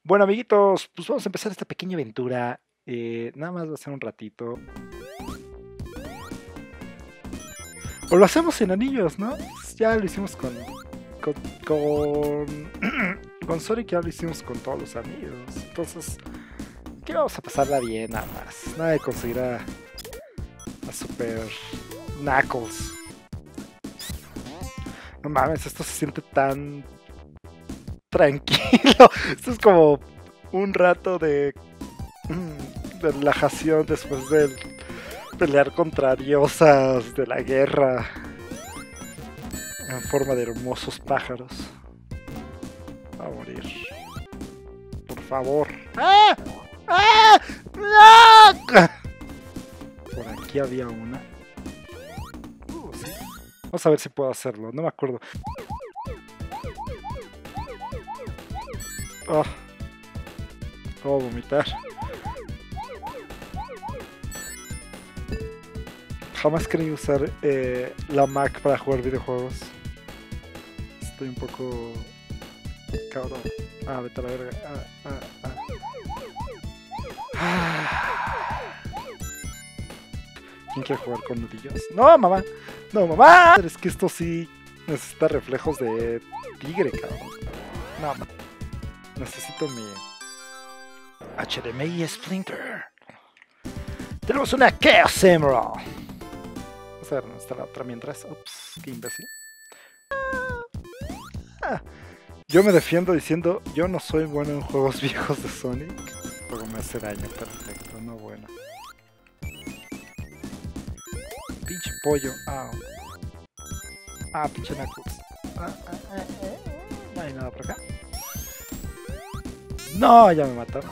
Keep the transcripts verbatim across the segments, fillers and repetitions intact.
Bueno, amiguitos, pues vamos a empezar esta pequeña aventura. Eh, nada más va a ser un ratito. O lo hacemos en anillos, ¿no? Ya lo hicimos con... Con... Con, con Sonic ya lo hicimos con todos los anillos. Entonces, aquí vamos a pasarla bien nada más. Nada de conseguir a... A Super... Knuckles. No mames, esto se siente tan... Tranquilo. Esto es como un rato de, de relajación después de pelear contra diosas de la guerra en forma de hermosos pájaros. Va a morir. Por favor. ¡Ah! ¡Ah! ¡No! Por aquí había una. Uh, sí. Vamos a ver si puedo hacerlo. No me acuerdo. Oh. Oh, vomitar. Jamás quería usar eh, la Mac para jugar videojuegos. Estoy un poco... cabrón. Ah, vete a la verga. Ah, ah, ah. Ah. ¿Quién quiere jugar con nudillos? ¡No, mamá! ¡No, mamá! Es que esto sí necesita reflejos de tigre, cabrón. No, mamá. Necesito mi H D M I Splinter. Tenemos una Chaos Emerald. Vamos a ver dónde está la otra mientras. Ups, qué imbécil. Ah, yo me defiendo diciendo, yo no soy bueno en juegos viejos de Sonic. Pero me hace daño, perfecto, no bueno. Pinche pollo. Ah, ah pinche Knuckles. Ah, ah, ah, ah. No hay nada por acá. No, ya me mataron.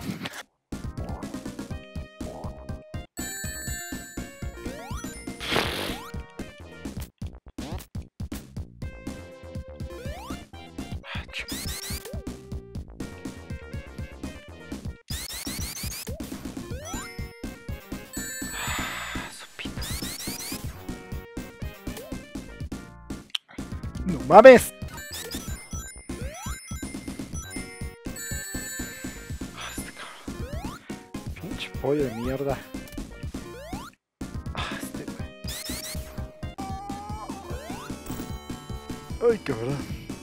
No mames. Pollo de mierda. Ah, este... Ay, cabrón.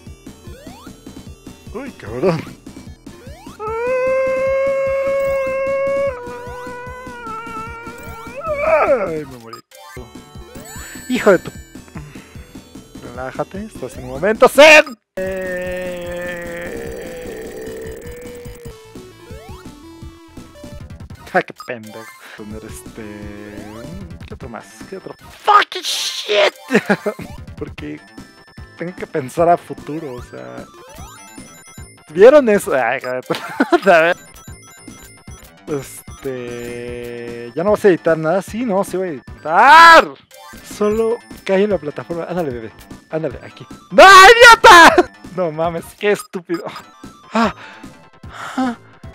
Ay, cabrón. Ay, me morí. Hijo de tu... Relájate, estás en un momento zen. Ah, qué pendejo. Poner este... ¿Qué otro más? ¿Qué otro? ¡Fucking shit! Porque tengo que pensar a futuro, o sea... ¿Vieron eso? Ay, a ver. Este... ¿Ya no vas a editar nada? Sí, no, sí voy a editar. Solo cae en la plataforma. Ándale, bebé. Ándale, aquí. ¡No, idiota! No mames, qué estúpido. Ah. Ah.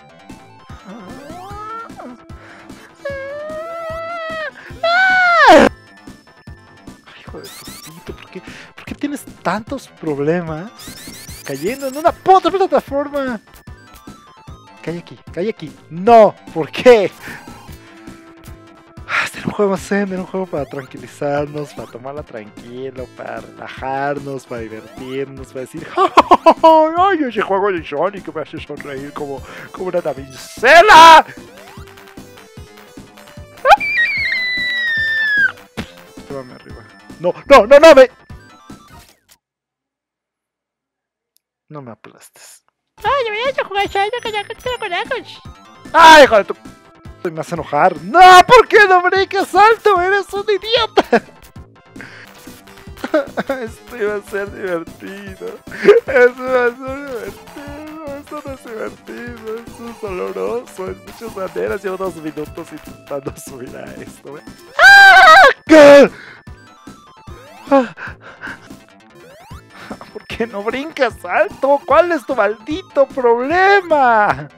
Hijo de putito, ¿por qué, ¿por qué tienes tantos problemas cayendo en una puta plataforma? Cae aquí, cae aquí. No, ¿por qué? Este era un juego zen, era un juego para tranquilizarnos, para tomarla tranquilo, para relajarnos, para divertirnos, para decir ¡ay, ese juego de Sonic me hace sonreír como, como una damisela! Llévame arriba. No, no, no, no, me... No me aplastes. Ay, yo voy a jugar Shadow que ya quiero con ellos. ¡Ay, hijo de tu... Me hace enojar. ¡No! ¿Por qué no brincas alto? ¡Eres un idiota! Esto iba a ser divertido. Esto iba a ser divertido. Esto no es divertido. Esto es doloroso. En muchas maneras llevo dos minutos intentando subir a esto. ¿eh? ¡Ah! ¿Por qué no brincas alto? ¿Cuál es tu maldito problema?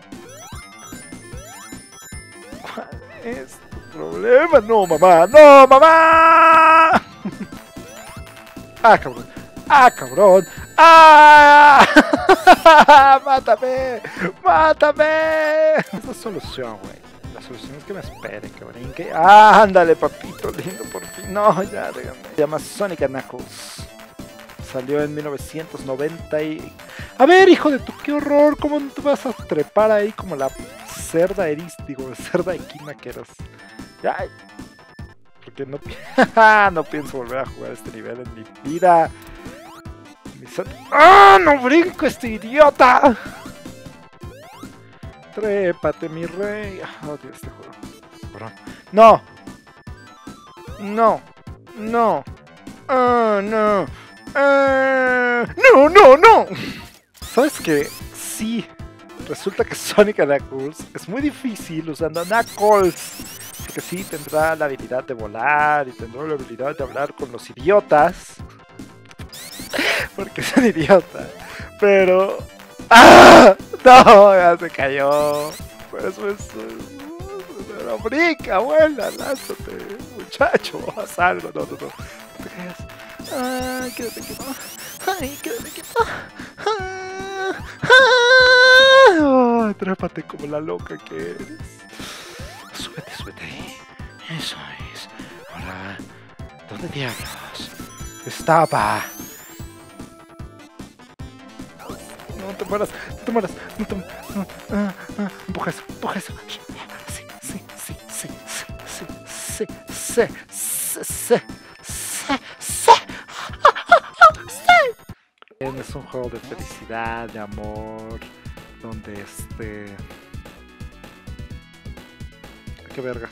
¿Cuál es tu problema? No, mamá, no, mamá. Ah, cabrón. Ah, cabrón. ¡Ah! ¡Mátame! ¡Mátame! Esa es la solución, güey. La solución es que me espere, que brinque. ¡Ah! Ándale, papito lindo, por fin. No, ya, déjame. Se llama Sonic and Knuckles. Salió en mil novecientos noventa y... A ver, hijo de tu, qué horror. ¿Cómo no te vas a trepar ahí como la cerda eris? Digo, cerda equina que eras. Ay, porque no, no pienso volver a jugar este nivel en mi vida. ¡Ah! ¡No brinco, este idiota! Trépate, mi rey. Odio este juego. Perdón. ¡No! ¡No! ¡No! ¡Ah, no! ¡Ah! ¡No, no, no! ¿Sabes qué? Sí. Resulta que Sonic and Knuckles es muy difícil usando Knuckles. Porque sí, tendrá la habilidad de volar y tendrá la habilidad de hablar con los idiotas. Porque es un idiota. Pero... ¡ah! ¡No! Ya se cayó. Por eso es... No, brinca, vuela, lánzate. Muchacho, haz algo. No, no, no. No te caigas. ¡Ay, quédate quieto! ¡Ay, quédate quieto! ¡Ah! ¡Ah! Trépate como la loca que eres. Súbete, súbete ahí. Eso es. Ahora, ¿dónde diablos estaba? No te mueras, no te mueras, no te mueras. Ah, ah, empuja eso, empuja eso. Sí, sí, sí, sí, sí, sí, sí, sí, sí, sí, sí. Es un juego de felicidad, de amor, donde este... ¿Qué vergas?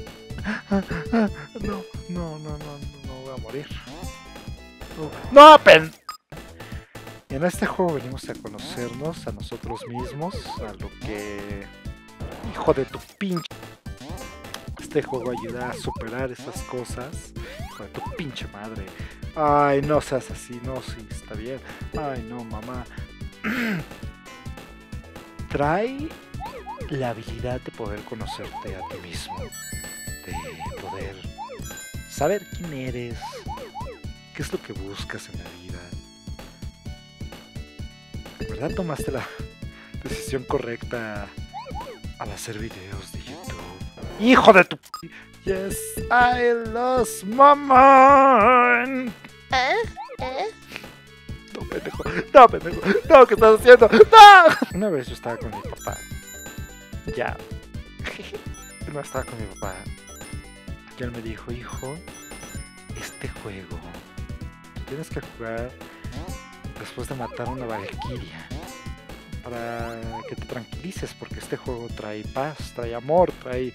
No, no, no, no, no voy a morir. ¡No, pen! En este juego venimos a conocernos a nosotros mismos, a lo que... Hijo de tu pinche... Este juego ayuda a superar esas cosas. Hijo de tu pinche madre. Ay, no seas así, no, sí, está bien. Ay, no, mamá. Trae la habilidad de poder conocerte a ti mismo. De poder saber quién eres, qué es lo que buscas en la vida. ¿De verdad tomaste la decisión correcta al hacer videos de YouTube? ¡Hijo de tu... Yes, I lost my mind! ¿Eh? ¿Eh? No, pendejo, no, pendejo, no, ¿qué estás haciendo? ¡No! Una vez yo estaba con mi papá. Ya. No estaba con mi papá. Y él me dijo, hijo, este juego tú tienes que jugar después de matar a una valquiria para que te tranquilices, porque este juego trae paz, trae amor, trae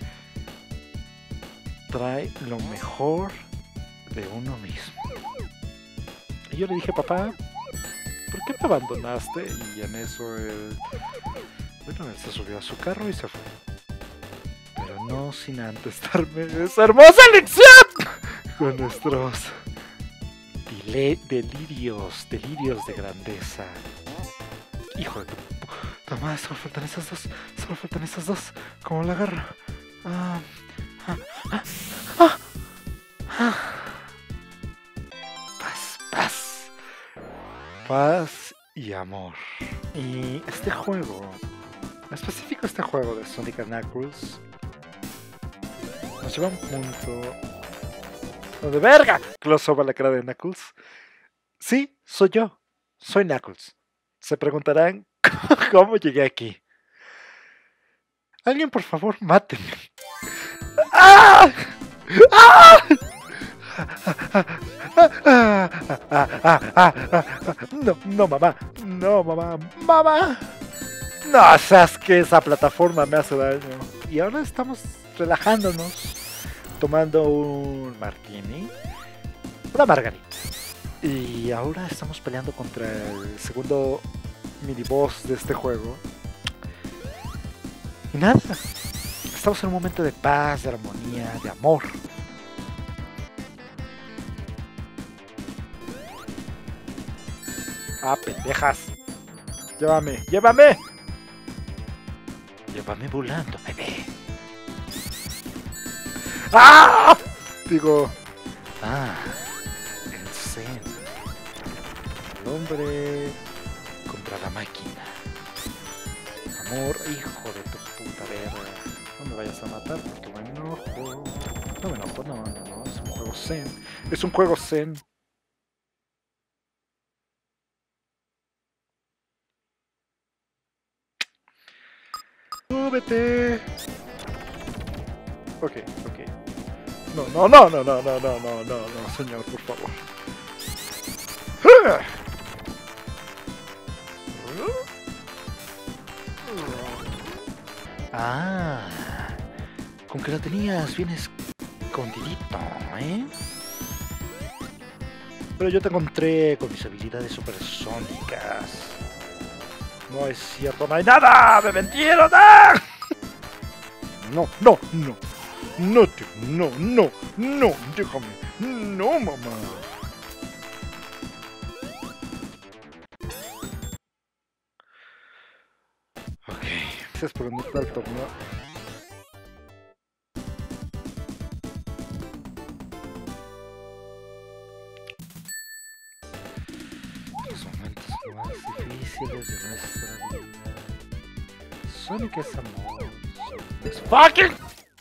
trae lo mejor de uno mismo. Y yo le dije, papá, ¿por qué me abandonaste? Y en eso él, bueno, él se subió a su carro y se fue. Pero no sin antes darme esa hermosa lección con nuestros dile delirios, delirios de grandeza. Hijo de tu... Toma, solo faltan esas dos, solo faltan esas dos. ¿Cómo la agarro? Ah, ah, ah, ah, ah. Paz, paz. Paz y amor. Y este juego, en específico este juego de Sonic and Knuckles, nos lleva a un punto donde verga close up a la cara de Knuckles. Sí, soy yo, soy Knuckles. Se preguntarán cómo llegué aquí. Alguien por favor máteme. ¡Ah! ¡Ah! No, no mamá, no mamá, mamá. No, sabes que esa plataforma me hace daño. Y ahora estamos relajándonos, tomando un martini, una margarita. Y ahora estamos peleando contra el segundo mini boss de este juego. Y nada, estamos en un momento de paz, de armonía, de amor. Ah, pendejas. Llévame, llévame. Llévame volando, bebé. ¡Ah! Digo... Ah, el Zen. el hombre contra la máquina. Amor, hijo de tu puta verga. No me vayas a matar porque me enojo. No me enojo, no, no, no. Es un juego zen. Es un juego zen. ¡Súbete! Ok, ok. No, no, no, no, no, no, no, no, no, no, señor, por favor. Ah, con que lo tenías bien escondidito, ¿eh? Pero yo te encontré con mis habilidades supersónicas. No es cierto, no hay nada, me mentieron. ¡Ah! No, no, no. No, tío, no, no, no, déjame. No, mamá. Ok, gracias por unirte al torneo. Los momentos más difíciles de nuestra vida. Sonic es amor. Sonic es fucking.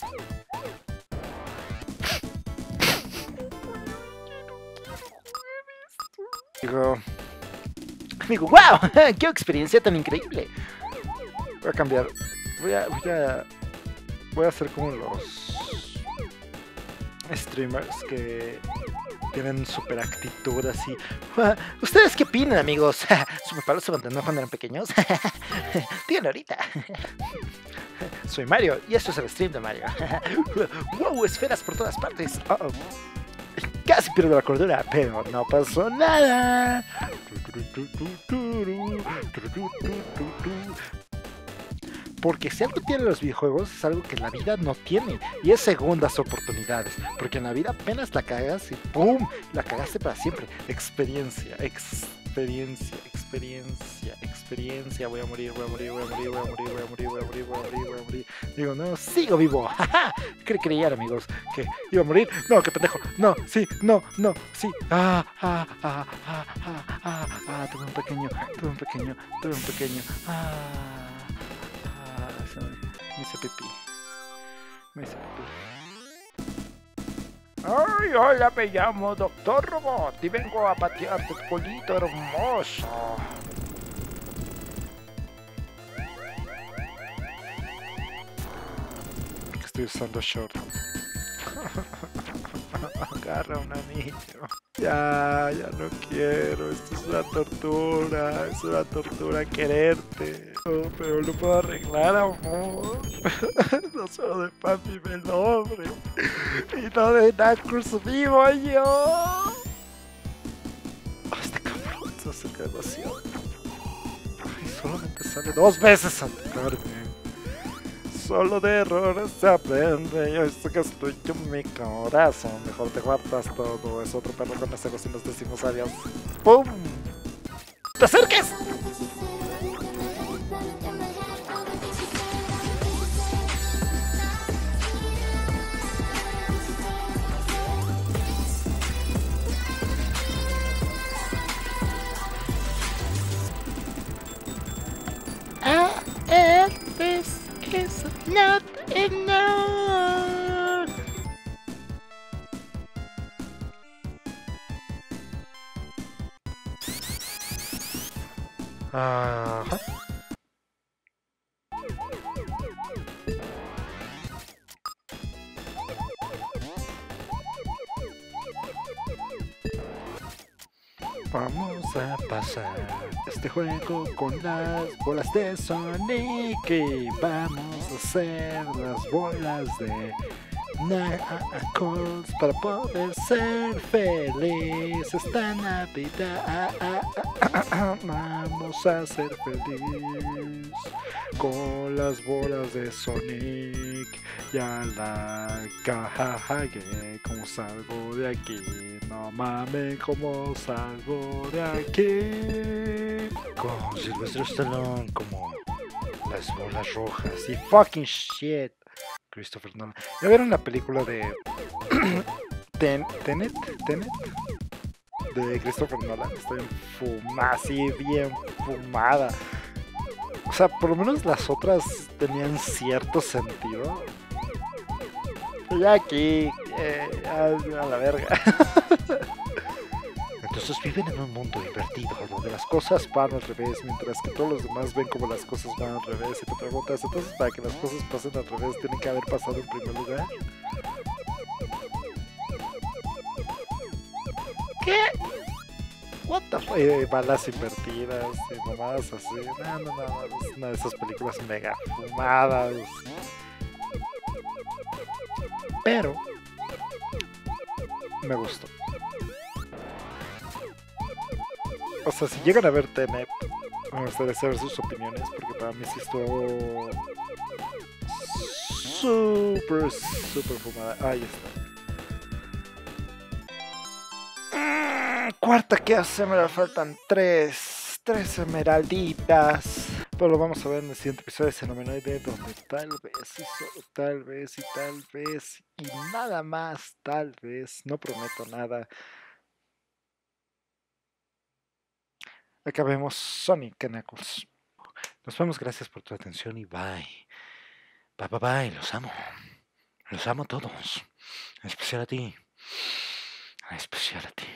Digo, amigo, wow, qué experiencia tan increíble. Voy a cambiar. Voy a, voy a, voy a hacer como los streamers que tienen super actitud así. ¿Ustedes qué opinan, amigos? ¿Sus papás se mantuvieron cuando eran pequeños? Díganlo ahorita. Soy Mario y esto es el stream de Mario. Wow, esferas por todas partes. Uh -oh. Casi pierdo la cordura, pero no pasó nada. Porque si algo tienen los videojuegos es algo que la vida no tiene, y es segundas oportunidades, porque en la vida apenas la cagas y ¡pum! La cagaste para siempre. Experiencia, experiencia, experiencia, experiencia. Voy a morir, voy a morir, voy a morir, voy a morir, voy a morir, voy a morir, voy a morir, voy a morir. Digo, no, sigo vivo. ¿Qué creían, amigos? ¿Que iba a morir? No, qué pendejo. No, sí, no, no, sí. Ah, ah, ah, ah, ah, ah, ah, tuve un pequeño, tuve un pequeño, tuve un pequeño. Ah. Me hice pipí. Me hice pipí. Ay, hola, me llamo Doctor Robot y vengo a patearte tu culito hermoso. Estoy usando short. Agarra un anillo. Ya, ya no quiero. Esto es una tortura. Es una tortura quererte. Oh, pero lo puedo arreglar, amor. No solo de papi me nombre. Y no de Knuckles vivo yo. Oh, este cabrón se acerca demasiado. Ay, solamente sale dos veces a tocarme. Solo de errores se aprende. Yo sé que estoy en mi corazón. Mejor te guardas todo. Es otro perro con ese y nos decimos adiós. ¡Pum! ¡Te acerques! Ah, eh, this is not enough. Ajá. Vamos a pasar este juego con las bolas de Sonic y vamos a hacer las bolas de Knuckles para poder ser feliz esta Navidad. Vamos a ser feliz con las bolas de Sonic. Ya la cagué, como salgo de aquí. No mames, como salgo de aquí. Con Sylvester Stallone como las bolas rojas y fucking shit. Christopher Nolan. ¿Ya vieron la película de Ten Tenet? Tenet? de Christopher Nolan está bien fumada, así bien fumada. O sea, por lo menos las otras tenían cierto sentido. Y ya aquí, eh, a, a la verga. Entonces viven en un mundo invertido, donde las cosas van al revés, mientras que todos los demás ven como las cosas van al revés. Y te preguntas, entonces para que las cosas pasen al revés, tienen que haber pasado en primer lugar. ¿Qué? What the fuck? Eh, balas invertidas y mamadas así. No, no, no, es una de esas películas mega fumadas. Pero me gustó. O sea, si llegan a ver Tenet, me gustaría saber sus opiniones, porque para mí sí estuvo súper, súper fumada. Ahí está. Cuarta que hace, me faltan tres, tres esmeralditas. Pero lo vamos a ver en el siguiente episodio de Xenomenoide, donde tal vez, y solo tal vez, y tal vez, y nada más, tal vez, no prometo nada, acabemos Sonic and Knuckles. Nos vemos, gracias por tu atención y bye. Bye, bye, bye, los amo. Los amo a todos. En especial a ti. En especial a ti.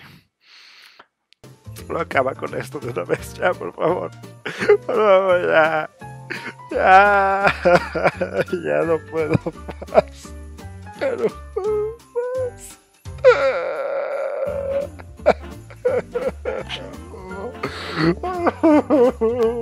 Lo acaba con esto de una vez, ya, por favor. Por favor, ya. Ya. Ya no puedo más. Ya no puedo más.